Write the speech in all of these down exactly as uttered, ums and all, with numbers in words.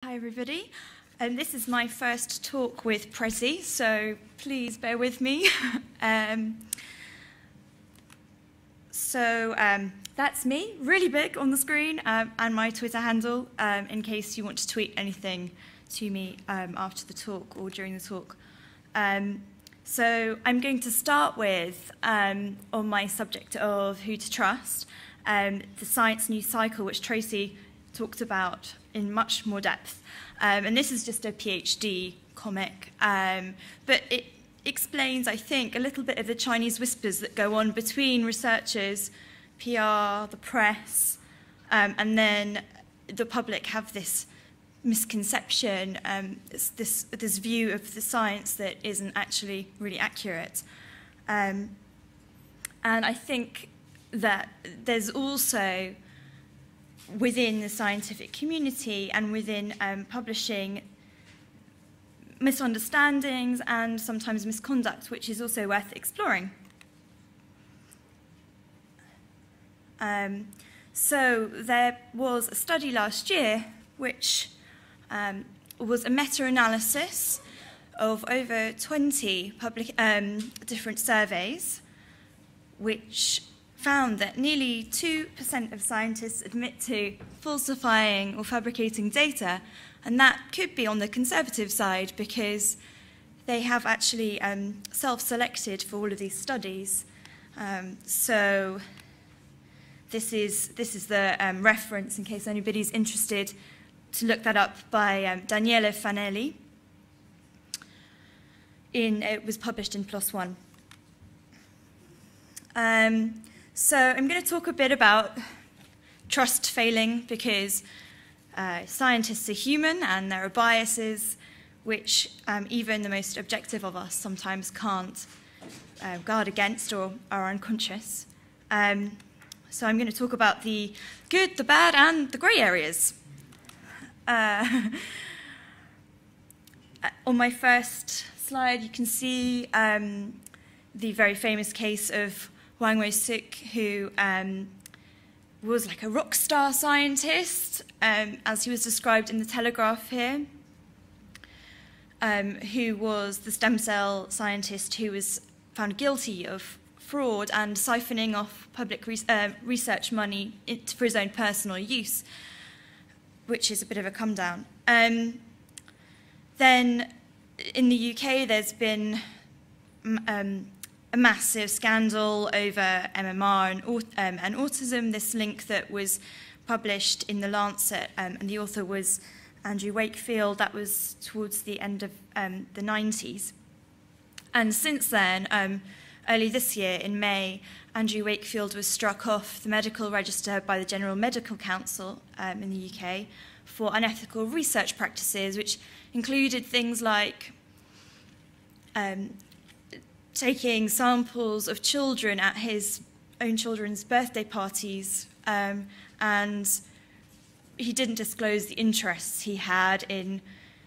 Hi everybody. Um, this is my first talk with Prezi, so please bear with me. um, so um, that's me, really big on the screen, um, and my Twitter handle, um, in case you want to tweet anything to me um, after the talk or during the talk. Um, so I'm going to start with, um, on my subject of who to trust, um, the science news cycle, which Tracy talked about in much more depth. Um, and this is just a PhD comic, um, but it explains, I think, a little bit of the Chinese whispers that go on between researchers, P R, the press, um, and then the public have this misconception, um, this, this, this view of the science that isn't actually really accurate. Um, and I think that there's also, within the scientific community and within um, publishing, misunderstandings and sometimes misconduct, which is also worth exploring. Um, so there was a study last year which um, was a meta-analysis of over twenty public, um, different surveys, which found that nearly two percent of scientists admit to falsifying or fabricating data, and that could be on the conservative side because they have actually um, self-selected for all of these studies. Um, so this is, this is the um, reference, in case anybody's interested, to look that up, by um, Daniele Fanelli. In, it was published in PLOS ONE. Um, So I'm going to talk a bit about trust failing, because uh, scientists are human and there are biases which um, even the most objective of us sometimes can't uh, guard against or are unconscious. Um, so I'm going to talk about the good, the bad, and the grey areas. Uh, on my first slide, you can see um, the very famous case of Wang Wei-suk, who um, was like a rock star scientist, um, as he was described in the Telegraph here, um, who was the stem cell scientist who was found guilty of fraud and siphoning off public re uh, research money for his own personal use, which is a bit of a come down. Um, then in the U K, there's been um, a massive scandal over M M R and, um, and autism, this link that was published in The Lancet, um, and the author was Andrew Wakefield. That was towards the end of um, the nineties. And since then, um, early this year, in May, Andrew Wakefield was struck off the medical register by the General Medical Council um, in the U K for unethical research practices, which included things like um, taking samples of children at his own children's birthday parties, um, and he didn't disclose the interests he had in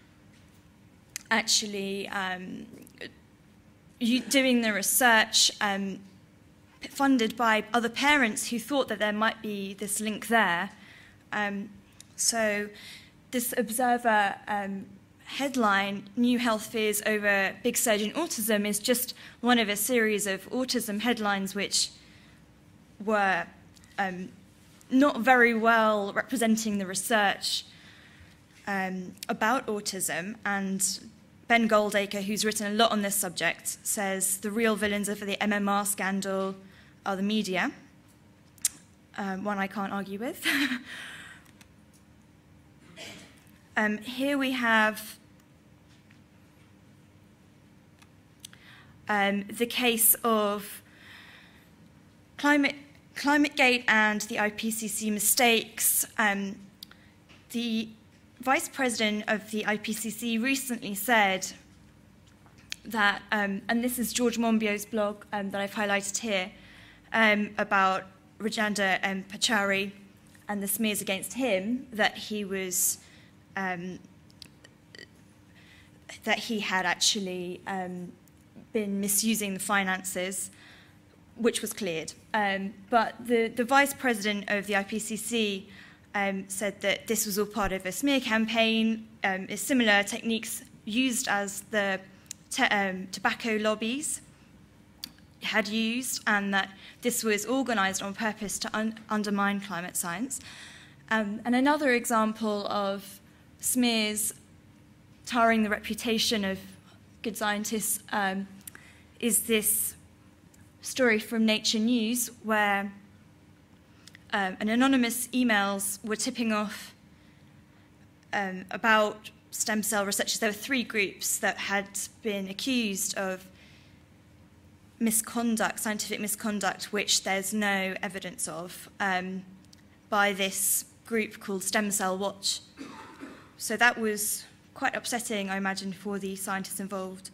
actually um, doing the research um, funded by other parents who thought that there might be this link there. Um, so this Observer um, headline, New Health Fears Over Big Surge in Autism, is just one of a series of autism headlines which were um, not very well representing the research um, about autism. And Ben Goldacre, who's written a lot on this subject, says the real villains of the M M R scandal are the media, um, one I can't argue with. Um, here we have um, the case of climate, ClimateGate and the I P C C mistakes. Um, the vice president of the I P C C recently said that, um, and this is George Monbiot's blog um, that I've highlighted here, um, about Rajendra um, Pachauri and the smears against him, that he was Um, that he had actually um, been misusing the finances, which was cleared. Um, but the, the vice president of the I P C C um, said that this was all part of a smear campaign, um, similar techniques used as the te um, tobacco lobbies had used, and that this was organised on purpose to un undermine climate science. Um, and another example of smears tarring the reputation of good scientists um, is this story from Nature News, where um, an anonymous emails were tipping off um, about stem cell researchers. There were three groups that had been accused of misconduct, scientific misconduct, which there's no evidence of, um, by this group called Stem Cell Watch. So that was quite upsetting, I imagine, for the scientists involved.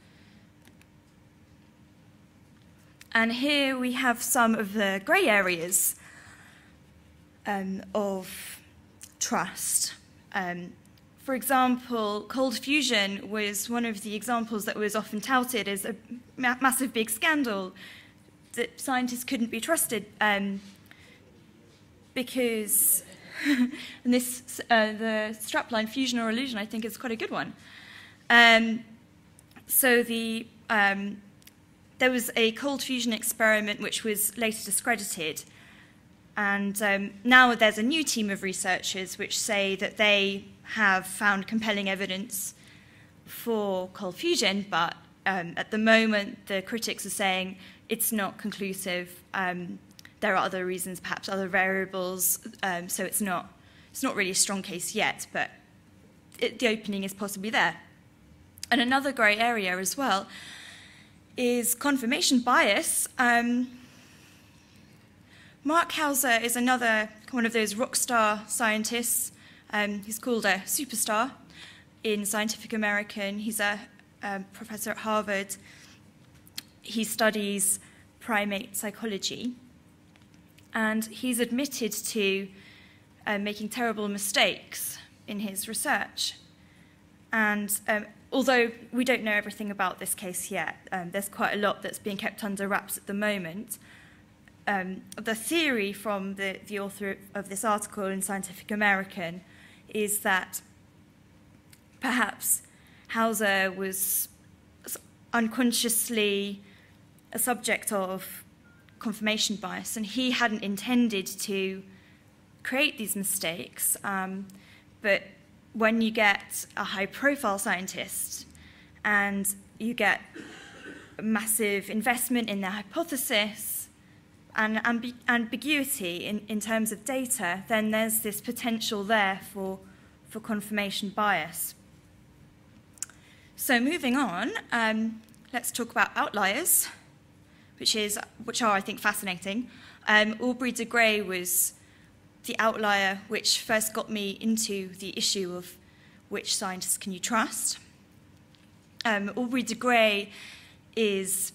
And here we have some of the grey areas um, of trust. Um, for example, cold fusion was one of the examples that was often touted as a ma massive big scandal, that scientists couldn't be trusted um, because, and this, uh, the strapline fusion or illusion, I think, is quite a good one. Um, so the, um, there was a cold fusion experiment which was later discredited, and um, now there's a new team of researchers which say that they have found compelling evidence for cold fusion, but um, at the moment the critics are saying it's not conclusive. Um, there are other reasons, perhaps other variables, um, so it's not, it's not really a strong case yet, but it, the opening is possibly there. And another grey area as well is confirmation bias. Um, Mark Hauser is another one of those rock star scientists. Um, he's called a superstar in Scientific American. He's a, a professor at Harvard. He studies primate psychology, and he's admitted to uh, making terrible mistakes in his research. And um, although we don't know everything about this case yet, um, there's quite a lot that's being kept under wraps at the moment. Um, the theory from the, the author of this article in Scientific American is that perhaps Hauser was unconsciously a subject of confirmation bias, and he hadn't intended to create these mistakes, um, but when you get a high-profile scientist and you get massive investment in their hypothesis and ambi ambiguity in, in terms of data, then there's this potential there for, for confirmation bias. So moving on, um, let's talk about outliers, which, is, which are, I think, fascinating. Um, Aubrey de Grey was the outlier which first got me into the issue of which scientists can you trust. Um, Aubrey de Grey is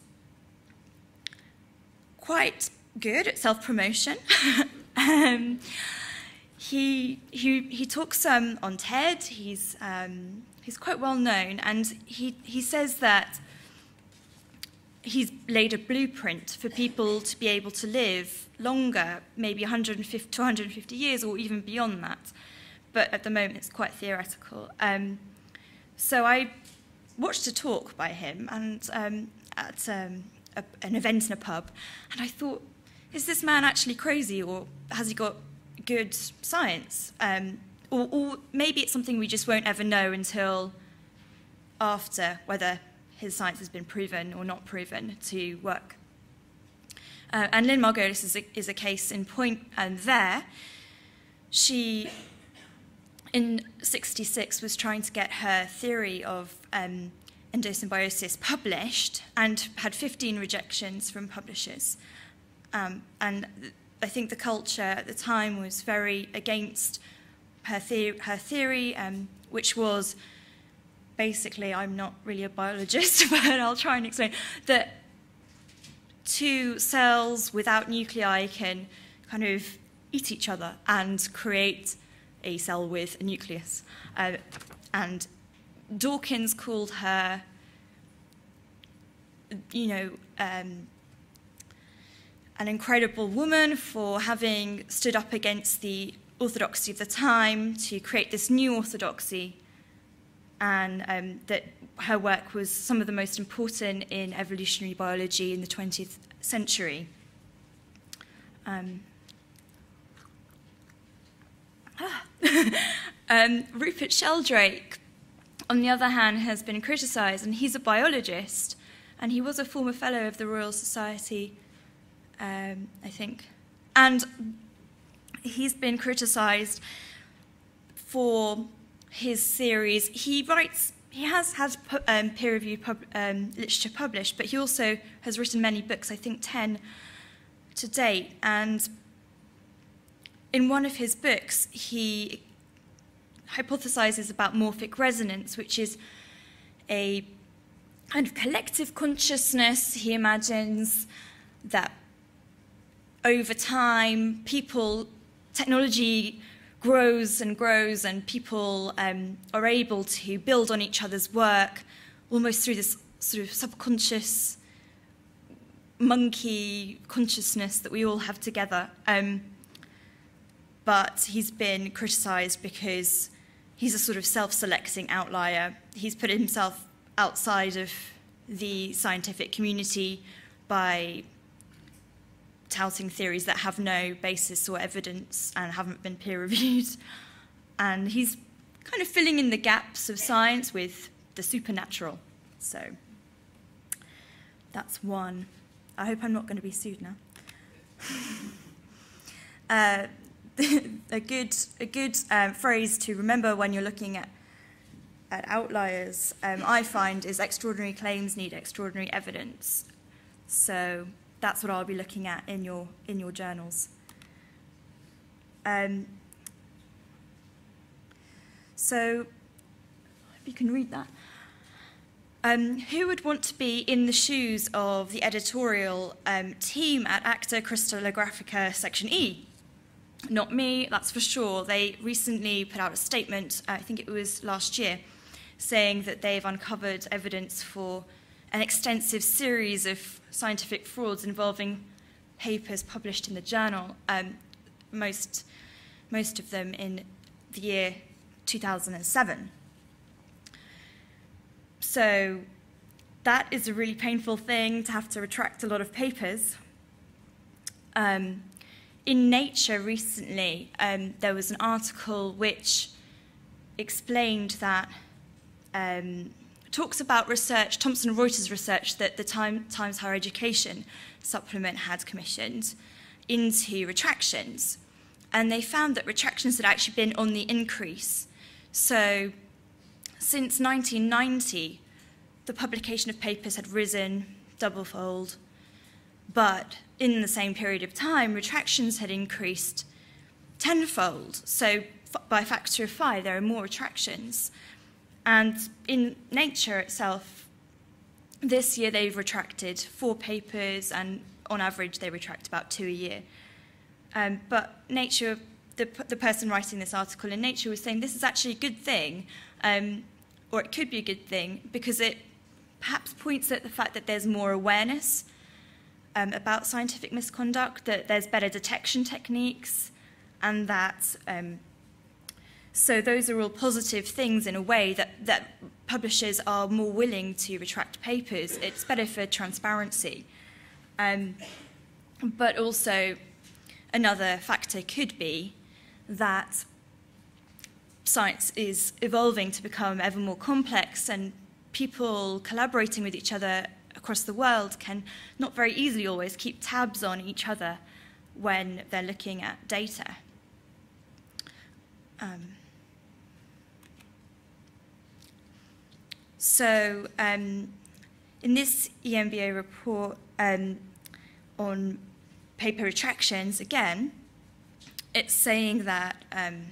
quite good at self-promotion. um, he, he, he talks um, on TED, he's, um, he's quite well known, and he, he says that he's laid a blueprint for people to be able to live longer, maybe one hundred fifty to one hundred fifty years or even beyond that. But at the moment it's quite theoretical. Um, so I watched a talk by him and um, at um, a, an event in a pub, and I thought, is this man actually crazy, or has he got good science? Um, or, or maybe it's something we just won't ever know until after, whether his science has been proven or not proven to work. Uh, and Lynn Margulis is a, is a case in point, and there, she, in sixty-six, was trying to get her theory of um, endosymbiosis published and had fifteen rejections from publishers. Um, and I think the culture at the time was very against her, the her theory, um, which was basically, I'm not really a biologist, but I'll try and explain, that two cells without nuclei can kind of eat each other and create a cell with a nucleus. Uh, and Dawkins called her, you know, um, an incredible woman for having stood up against the orthodoxy of the time to create this new orthodoxy, and um, that her work was some of the most important in evolutionary biology in the twentieth century. Um, ah. um, Rupert Sheldrake, on the other hand, has been criticised, and he's a biologist, and he was a former fellow of the Royal Society, um, I think, and he's been criticised for his series. He writes, he has had um, peer-reviewed pub, um, literature published, but he also has written many books, I think ten to date, and in one of his books, he hypothesizes about morphic resonance, which is a kind of collective consciousness. He imagines that over time, people, technology grows and grows, and people um, are able to build on each other's work almost through this sort of subconscious monkey consciousness that we all have together. Um, but he's been criticised because he's a sort of self-selecting outlier. He's put himself outside of the scientific community by touting theories that have no basis or evidence and haven't been peer-reviewed. And he's kind of filling in the gaps of science with the supernatural. So that's one. I hope I'm not going to be sued now. uh, a good, a good um, phrase to remember when you're looking at, at outliers, um, I find, is extraordinary claims need extraordinary evidence. So that's what I'll be looking at in your, in your journals. Um, so, if you can read that. Um, who would want to be in the shoes of the editorial um, team at Acta Crystallographica Section E? Not me, that's for sure. They recently put out a statement, I think it was last year, saying that they've uncovered evidence for an extensive series of scientific frauds involving papers published in the journal, um, most, most of them in the year two thousand seven. So that is a really painful thing, to have to retract a lot of papers. Um, in Nature recently, um, there was an article which explained that, um, talks about research, Thomson Reuters research that the Time, Times Higher Education supplement had commissioned into retractions. And they found that retractions had actually been on the increase. So since nineteen ninety, the publication of papers had risen doublefold, but in the same period of time, retractions had increased tenfold. So by a factor of five, there are more retractions. And in Nature itself, this year they've retracted four papers, and on average they retract about two a year. Um, but Nature, the, the person writing this article in Nature was saying this is actually a good thing, um, or it could be a good thing, because it perhaps points at the fact that there's more awareness um, about scientific misconduct, that there's better detection techniques, and that um, so those are all positive things in a way, that, that publishers are more willing to retract papers. It's better for transparency. Um, but also another factor could be that science is evolving to become ever more complex, and people collaborating with each other across the world can not very easily always keep tabs on each other when they're looking at data. Um, so um, in this E M B A report um, on paper retractions, again, it's saying that um,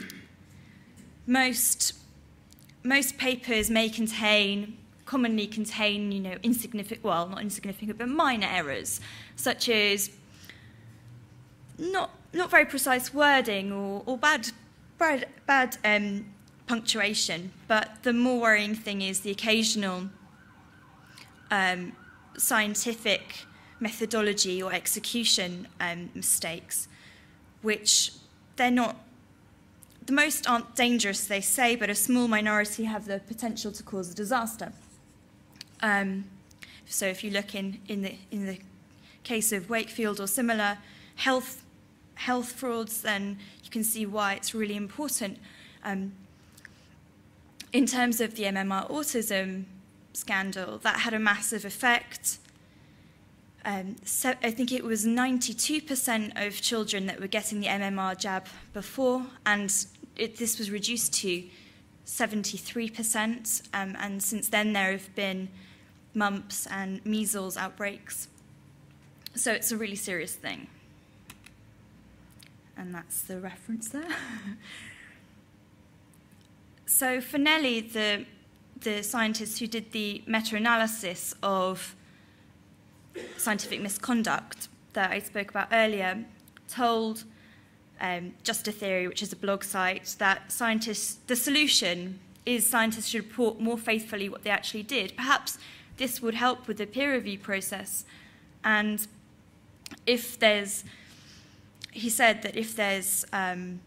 most, most papers may contain, commonly contain, you know, insignificant, well, not insignificant, but minor errors, such as not, not very precise wording or, or bad, bad, bad um, punctuation. But the more worrying thing is the occasional um, scientific methodology or execution um, mistakes, which they're not the most aren't dangerous, they say, but a small minority have the potential to cause a disaster. Um, so if you look in, in, the, in the case of Wakefield or similar health, health frauds, then you can see why it's really important. Um, in terms of the M M R autism scandal, that had a massive effect. Um, so I think it was ninety-two percent of children that were getting the M M R jab before, and it, this was reduced to seventy-three percent, um, and since then there have been mumps and measles outbreaks. So it's a really serious thing. And that's the reference there. So Finelli, the, the scientist who did the meta-analysis of scientific misconduct that I spoke about earlier, told um, Just a Theory, which is a blog site, that scientists, the solution is scientists should report more faithfully what they actually did. Perhaps this would help with the peer review process. And if there's, he said that if there's um,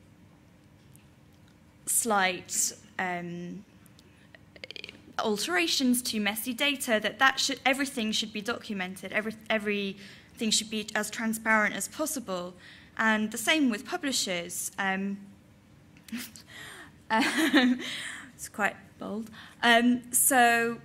slight um, alterations to messy data, that, that should, everything should be documented, every, everything should be as transparent as possible. And the same with publishers. Um, um, it's quite bold. Um, so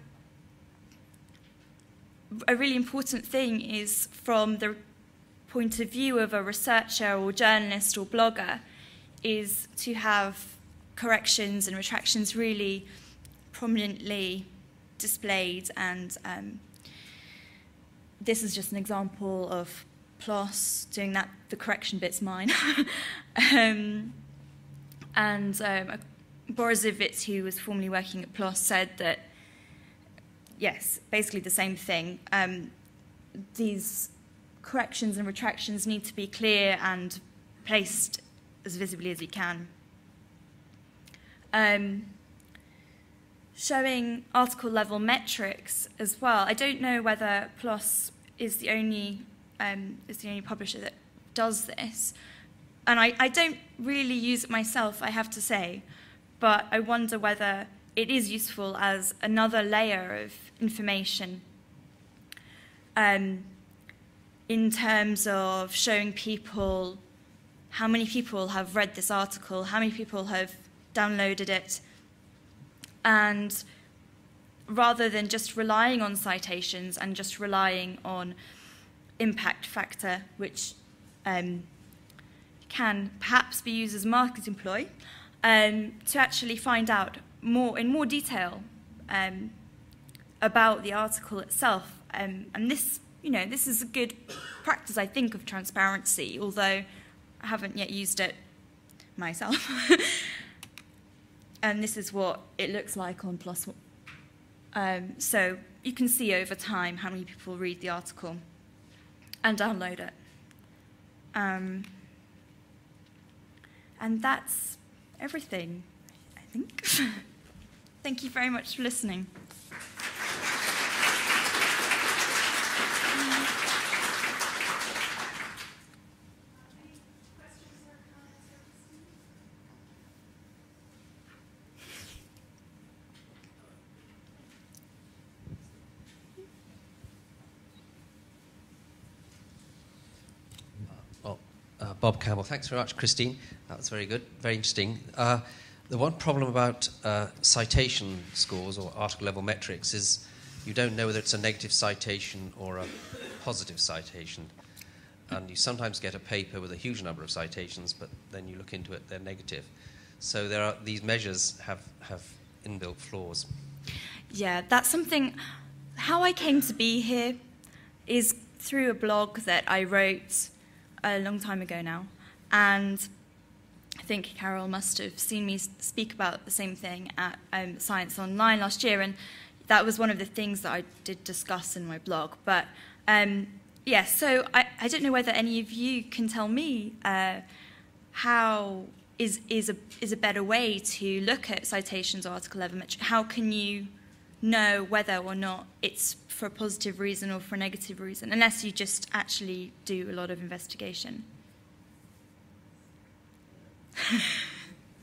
a really important thing is, from the point of view of a researcher or journalist or blogger, is to have corrections and retractions really prominently displayed. And um, this is just an example of PLOS doing that. The correction bit's mine. um, and um, Borisovitz, who was formerly working at PLOS, said that, yes, basically the same thing. Um, these corrections and retractions need to be clear and placed as visibly as you can. Um, showing article level metrics as well. I don't know whether PLOS is the only um, is the only publisher that does this, and I, I don't really use it myself, I have to say, but I wonder whether it is useful as another layer of information um, in terms of showing people how many people have read this article, how many people have downloaded it, and rather than just relying on citations and just relying on impact factor, which um, can perhaps be used as a marketing ploy, um, to actually find out more in more detail um, about the article itself. Um, and this, you know, this is a good practice, I think, of transparency, although I haven't yet used it myself. And this is what it looks like on PLOS. Um, so you can see over time how many people read the article and download it. Um, and that's everything, I think. Thank you very much for listening. Bob Campbell. Thanks very much, Christine. That was very good, very interesting. Uh, the one problem about uh, citation scores or article level metrics is you don't know whether it's a negative citation or a positive citation. And you sometimes get a paper with a huge number of citations, but then you look into it, they're negative. So there are, these measures have, have inbuilt flaws. Yeah, that's something. How I came to be here is through a blog that I wrote a long time ago now, and I think Carol must have seen me speak about the same thing at um, Science Online last year, and that was one of the things that I did discuss in my blog. But um, yes, so I, I don't know whether any of you can tell me uh, how is is a is a better way to look at citations or article level metric. How can you know whether or not it's for a positive reason or for a negative reason, unless you just actually do a lot of investigation?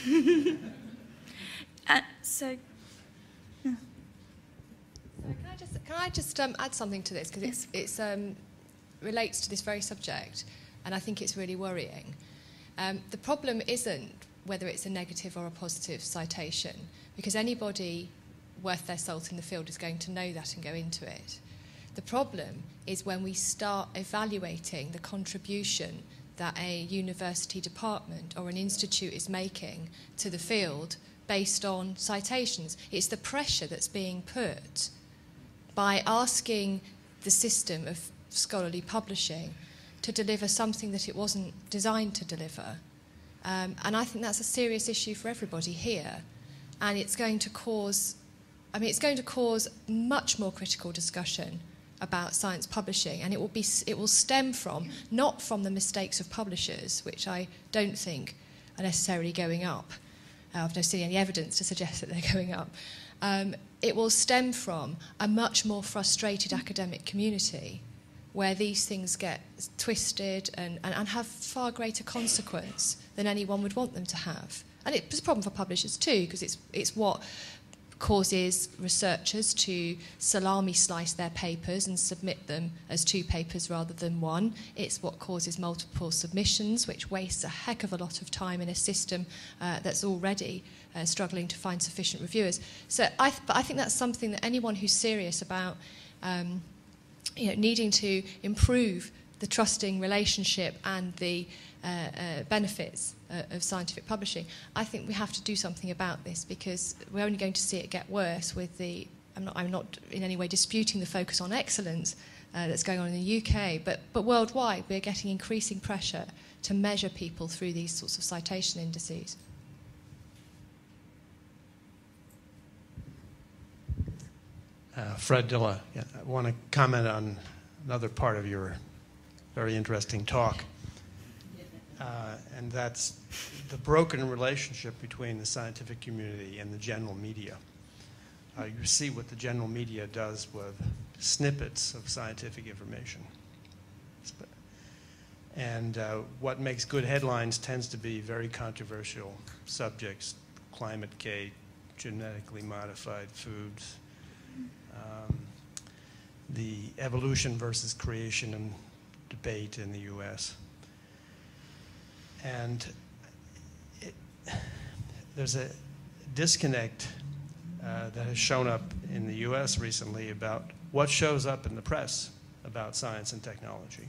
uh, so, yeah. So can I just can I just um, add something to this, because it's it's um, relates to this very subject, and I think it's really worrying. Um, the problem isn't whether it's a negative or a positive citation, because anybody worth their salt in the field is going to know that and go into it. The problem is when we start evaluating the contribution that a university department or an institute is making to the field based on citations. It's the pressure that's being put by asking the system of scholarly publishing to deliver something that it wasn't designed to deliver. Um, and I think that's a serious issue for everybody here. And it's going to cause, I mean, it's going to cause much more critical discussion about science publishing, and it will be it will stem from, not from the mistakes of publishers, which I don't think are necessarily going up. Uh, I've not seen any evidence to suggest that they're going up. Um, it will stem from a much more frustrated academic community where these things get twisted and, and, and have far greater consequence than anyone would want them to have. And it's a problem for publishers too, because it's it's what causes researchers to salami slice their papers and submit them as two papers rather than one. It's what causes multiple submissions, which wastes a heck of a lot of time in a system uh, that's already uh, struggling to find sufficient reviewers. So I, th- but I think that's something that anyone who's serious about um, you know, needing to improve the trusting relationship and the uh, uh, benefits uh, of scientific publishing, I think we have to do something about this, because we're only going to see it get worse with the, I'm not, I'm not in any way disputing the focus on excellence uh, that's going on in the U K, but, but worldwide we're getting increasing pressure to measure people through these sorts of citation indices. Uh, Fred Dilla, yeah, I want to comment on another part of your very interesting talk, uh, and that's the broken relationship between the scientific community and the general media. Uh, you see what the general media does with snippets of scientific information. And uh, what makes good headlines tends to be very controversial subjects: climate gate, genetically modified foods, um, the evolution versus creation and debate in the U S. And it, there's a disconnect uh, that has shown up in the U S recently about what shows up in the press about science and technology,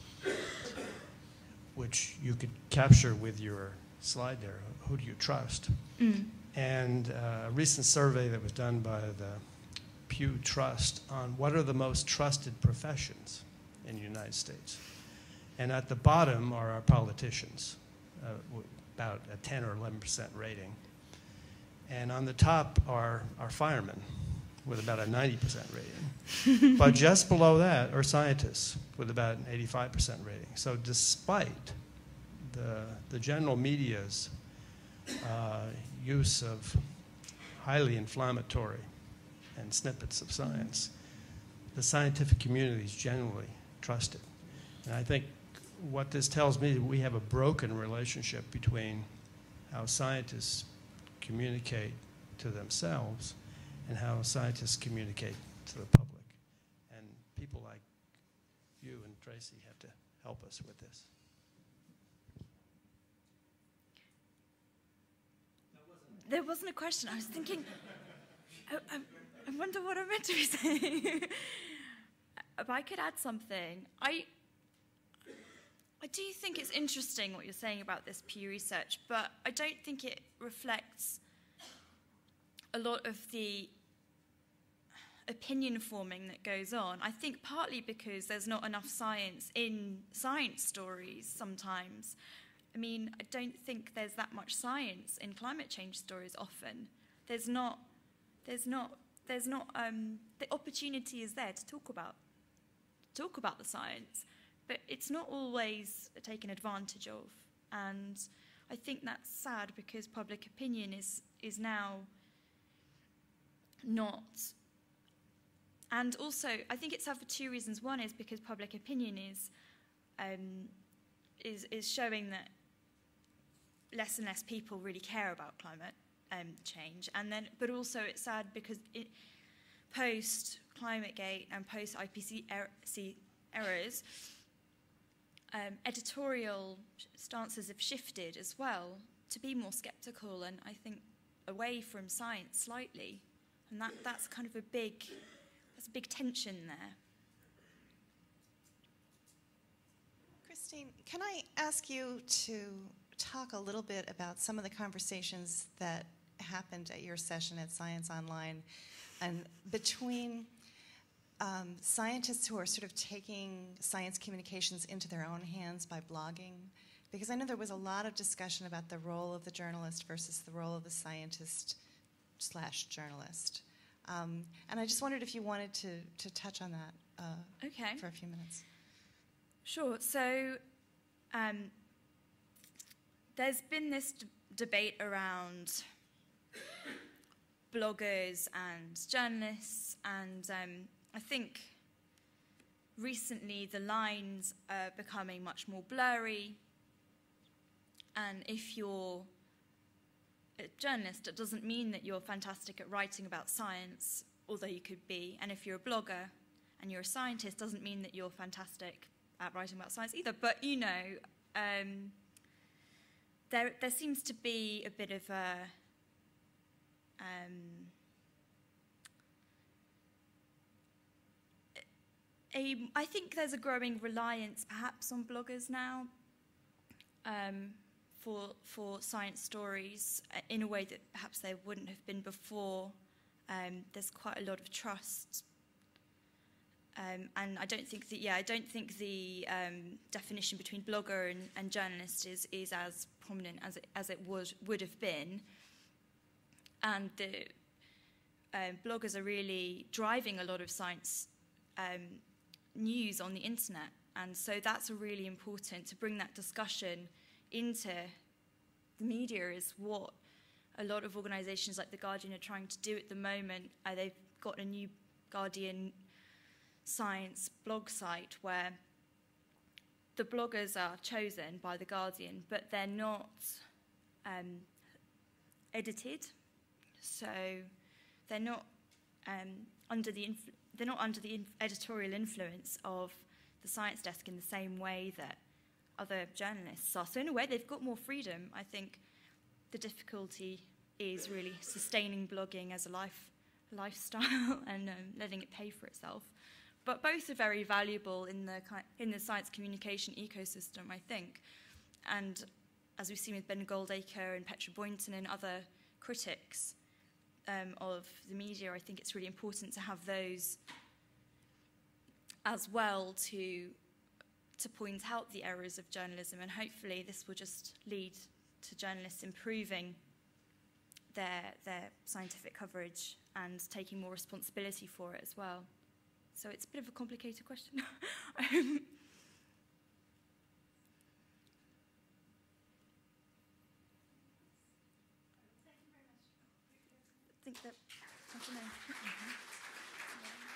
which you could capture with your slide there. Who do you trust? Mm. And uh, a recent survey that was done by the Pew Trust on what are the most trusted professions in the United States. And at the bottom are our politicians, uh, about a ten or eleven percent rating. And on the top are our firemen, with about a ninety percent rating. But just below that are scientists, with about an eighty-five percent rating. So despite the, the general media's uh, use of highly inflammatory and snippets of science, the scientific community is generally trusted. And I think what this tells me, we have a broken relationship between how scientists communicate to themselves and how scientists communicate to the public. And people like you and Tracy have to help us with this. There wasn't a question. I was thinking, I, I, I wonder what I meant to be saying. If I could add something, I, I do think it's interesting what you're saying about this Pew Research, but I don't think it reflects a lot of the opinion forming that goes on. I think partly because there's not enough science in science stories sometimes. I mean, I don't think there's that much science in climate change stories often. There's not, there's not, there's not, um, the opportunity is there to talk about, talk about the science, but it's not always taken advantage of. And I think that's sad because public opinion is, is now not. And also, I think it's sad for two reasons. One is because public opinion is, um, is, is showing that less and less people really care about climate um, change. And then, but also it's sad because it, post ClimateGate and post I P C er errors, um, editorial stances have shifted as well to be more sceptical and I think away from science slightly, and that that's kind of a big there's a big tension there. Christine, can I ask you to talk a little bit about some of the conversations that happened at your session at Science Online, and between um, scientists who are sort of taking science communications into their own hands by blogging? Because I know there was a lot of discussion about the role of the journalist versus the role of the scientist slash journalist. Um, and I just wondered if you wanted to, to touch on that uh, okay. for a few minutes. Sure. So um, there's been this d debate around bloggers and journalists, and um, I think recently the lines are becoming much more blurry. And if you're a journalist, it doesn't mean that you're fantastic at writing about science, although you could be. And if you're a blogger and you're a scientist, doesn't mean that you're fantastic at writing about science either. But, you know, um, there, there seems to be a bit of a... Um, a I think there's a growing reliance, perhaps, on bloggers now. Um, For, for science stories in a way that perhaps there wouldn't have been before. Um, there's quite a lot of trust. Um, and I don't think that, yeah, I don't think the um, definition between blogger and, and journalist is, is as prominent as it, as it would, would have been. And the um, bloggers are really driving a lot of science um, news on the internet. And so that's really important to bring that discussion into the media is what a lot of organisations like The Guardian are trying to do at the moment. Uh, they've got a new Guardian science blog site where the bloggers are chosen by The Guardian, but they're not um, edited, so they're not um, under the inf they're not under the inf editorial influence of the science desk in the same way that other journalists are. So in a way, they've got more freedom. I think the difficulty is really sustaining blogging as a life, lifestyle and um, letting it pay for itself. But both are very valuable in the, in the science communication ecosystem, I think. And as we've seen with Ben Goldacre and Petra Boynton and other critics um, of the media, I think it's really important to have those as well to to point out the errors of journalism, and hopefully this will just lead to journalists improving their, their scientific coverage and taking more responsibility for it as well. So it's a bit of a complicated question. um, I think that, I don't know.